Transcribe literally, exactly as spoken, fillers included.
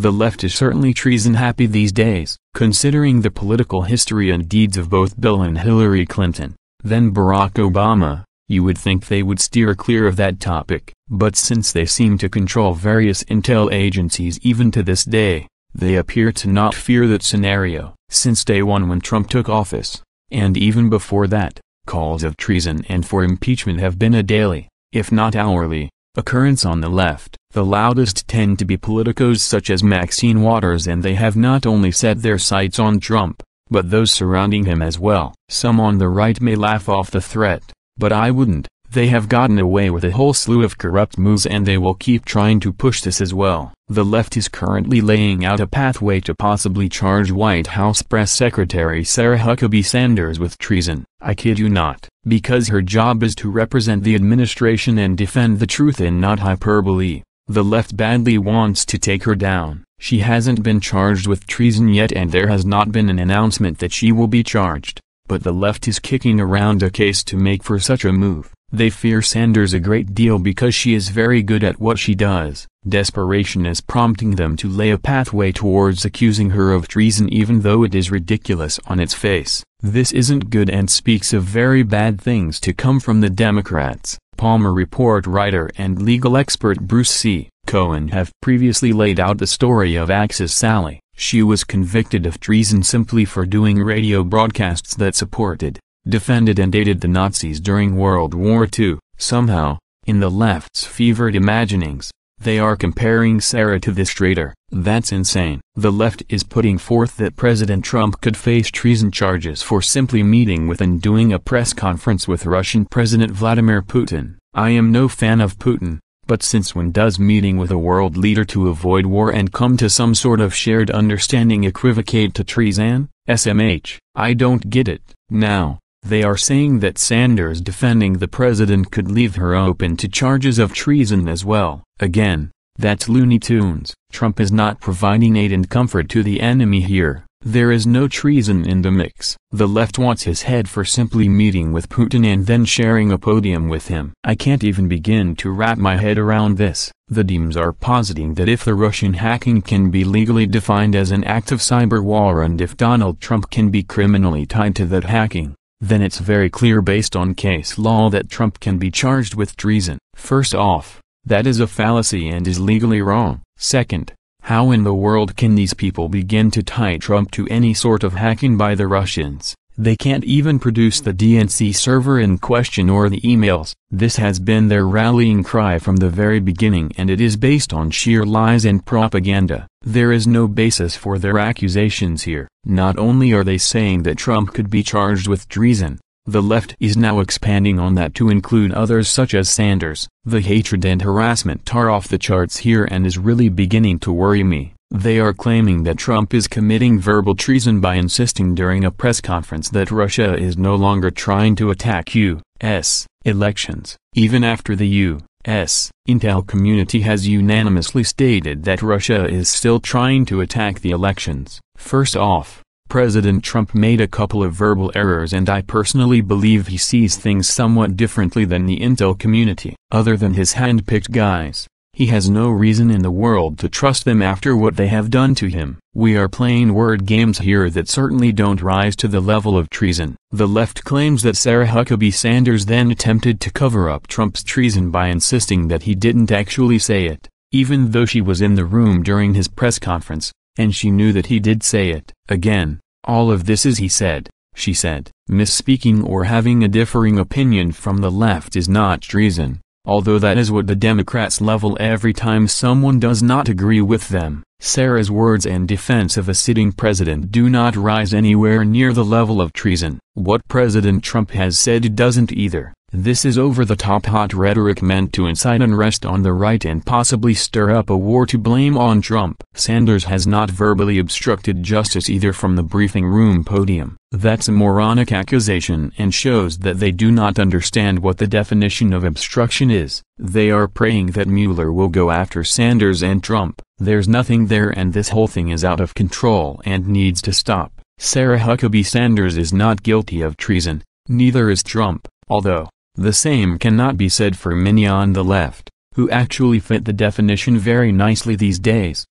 The left is certainly treason-happy these days, considering the political history and deeds of both Bill and Hillary Clinton, then Barack Obama. You would think they would steer clear of that topic, but since they seem to control various intel agencies even to this day, they appear to not fear that scenario. Since day one when Trump took office, and even before that, calls of treason and for impeachment have been a daily, if not hourly, occurrence on the left. The loudest tend to be politicos such as Maxine Waters, and they have not only set their sights on Trump, but those surrounding him as well. Some on the right may laugh off the threat, but I wouldn't. They have gotten away with a whole slew of corrupt moves and they will keep trying to push this as well. The left is currently laying out a pathway to possibly charge White House Press Secretary Sarah Huckabee Sanders with treason. I kid you not, because her job is to represent the administration and defend the truth and not hyperbole. The left badly wants to take her down. She hasn't been charged with treason yet and there has not been an announcement that she will be charged, but the left is kicking around a case to make for such a move. They fear Sanders a great deal because she is very good at what she does. Desperation is prompting them to lay a pathway towards accusing her of treason even though it is ridiculous on its face. This isn't good and speaks of very bad things to come from the Democrats. Palmer Report writer and legal expert Bruce C. Cohen have previously laid out the story of Axis Sally. She was convicted of treason simply for doing radio broadcasts that supported, defended and aided the Nazis during World War Two. Somehow, in the left's fevered imaginings, they are comparing Sarah to this traitor. That's insane. The left is putting forth that President Trump could face treason charges for simply meeting with and doing a press conference with Russian President Vladimir Putin. I am no fan of Putin, but since when does meeting with a world leader to avoid war and come to some sort of shared understanding equivocate to treason? S M H. I don't get it. Now, they are saying that Sanders defending the president could leave her open to charges of treason as well. Again, that's Looney Tunes. Trump is not providing aid and comfort to the enemy here. There is no treason in the mix. The left wants his head for simply meeting with Putin and then sharing a podium with him. I can't even begin to wrap my head around this. The Dems are positing that if the Russian hacking can be legally defined as an act of cyber war and if Donald Trump can be criminally tied to that hacking, then it's very clear based on case law that Trump can be charged with treason. First off, that is a fallacy and is legally wrong. Second, how in the world can these people begin to tie Trump to any sort of hacking by the Russians? They can't even produce the D N C server in question or the emails. This has been their rallying cry from the very beginning and it is based on sheer lies and propaganda. There is no basis for their accusations here. Not only are they saying that Trump could be charged with treason, the left is now expanding on that to include others such as Sanders. The hatred and harassment are off the charts here and is really beginning to worry me. They are claiming that Trump is committing verbal treason by insisting during a press conference that Russia is no longer trying to attack U S elections, even after the U S intel community has unanimously stated that Russia is still trying to attack the elections. First off, President Trump made a couple of verbal errors and I personally believe he sees things somewhat differently than the intel community. Other than his hand-picked guys, he has no reason in the world to trust them after what they have done to him. We are playing word games here that certainly don't rise to the level of treason. The left claims that Sarah Huckabee Sanders then attempted to cover up Trump's treason by insisting that he didn't actually say it, even though she was in the room during his press conference, and she knew that he did say it. Again, all of this is he said, she said. Misspeaking or having a differing opinion from the left is not treason, although that is what the Democrats level every time someone does not agree with them. Sarah's words and defense of a sitting president do not rise anywhere near the level of treason. What President Trump has said doesn't either. This is over-the-top hot rhetoric meant to incite unrest on the right and possibly stir up a war to blame on Trump. Sanders has not verbally obstructed justice either from the briefing room podium. That's a moronic accusation and shows that they do not understand what the definition of obstruction is. They are praying that Mueller will go after Sanders and Trump. There's nothing there and this whole thing is out of control and needs to stop. Sarah Huckabee Sanders is not guilty of treason, neither is Trump, although the same cannot be said for many on the left, who actually fit the definition very nicely these days.